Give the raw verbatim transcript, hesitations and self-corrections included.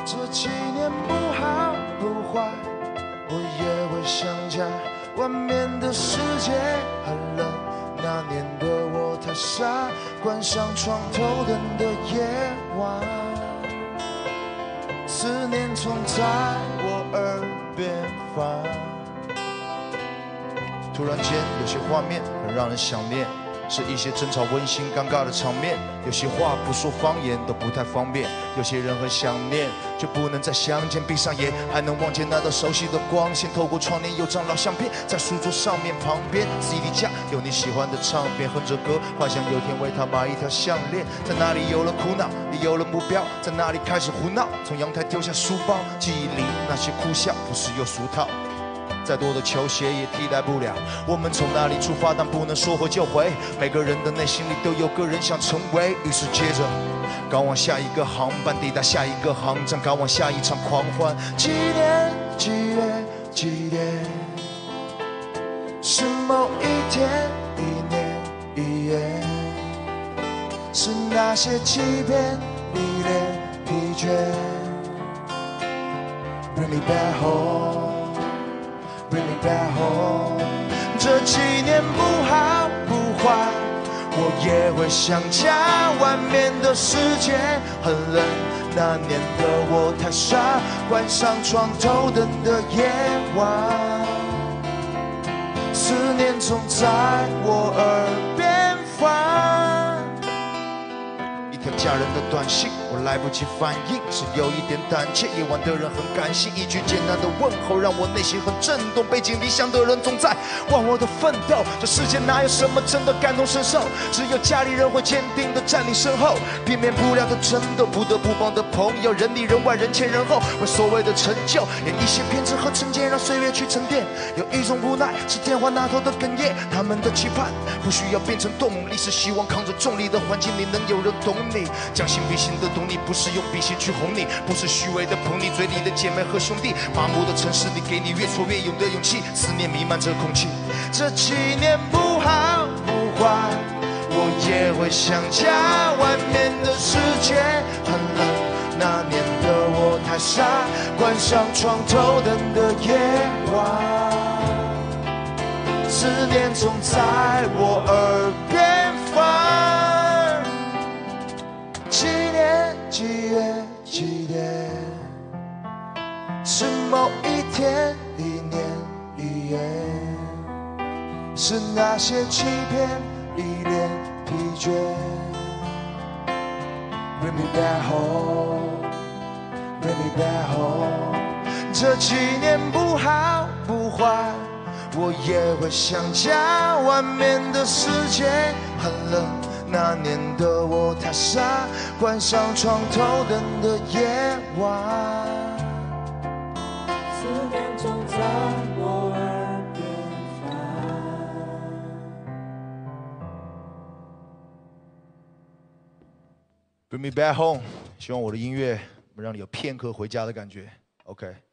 这几年不好不坏，我也会想家。外面的世界很冷，那年的我太傻，关上床头灯的夜晚，思念总在我耳边翻。突然间，有些画面很让人想念。 是一些争吵、温馨、尴尬的场面，有些话不说方言都不太方便，有些人很想念，却不能再相见。闭上眼，还能望见那道熟悉的光线，透过窗帘有张老相片，在书桌上面旁边 C D 架有你喜欢的唱片，哼着歌，幻想有天为他买一条项链。在那里有了苦恼，也有了目标，在那里开始胡闹，从阳台丢下书包，记忆里那些哭笑不是又俗套。 再多的球鞋也替代不了我们从哪里出发，但不能说回就回。每个人的内心里都有个人想成为，于是接着赶往下一个航班，抵达下一个航站，赶往下一场狂欢。几年几月几点？是某一天一年一夜？是那些欺骗、迷恋、疲倦 ？Bring me back home。 Bring me back home。这几年不好不坏，我也会想家。外面的世界很冷，那年的我太傻，关上床头灯的夜晚，思念总在我耳边翻。一条家人的短信，我来不及反应，是有一点胆怯。夜晚的人很感性，一句简单的问候让我内心很震动。背井离乡的人总在忘我的奋斗，这世界哪有什么真的感同身受？只有家里人会坚定地站你身后，避免不了的争斗，不得不帮的朋友，人里人外，人前人后，为所谓的成就，演一些偏执和成见，让岁月去沉淀。有一种无奈，是电话那头的哽咽，他们的期盼不需要变成动力，是希望扛着重力的环境里能有人懂你，将心比心的懂你，不是用比心去哄你，不是虚伪的捧你，嘴里的姐妹和兄弟，麻木的城市里给你越挫越勇的勇气，思念弥漫着空气。这几年不好不坏，我也会想家。外面的世界很冷，那年的我太傻，关上床头灯的夜晚，思念总在我耳边翻。几年几月几点？是某一天一年一夜？是那些欺骗、依恋、疲倦 ？Bring me back home, bring me back home。这几年不好不坏，我也会想家。外面的世界很冷，那年的我太傻，关上床头灯的夜晚，思念总在我耳边翻。Bring me back home， 希望我的音乐能让你有片刻回家的感觉。OK。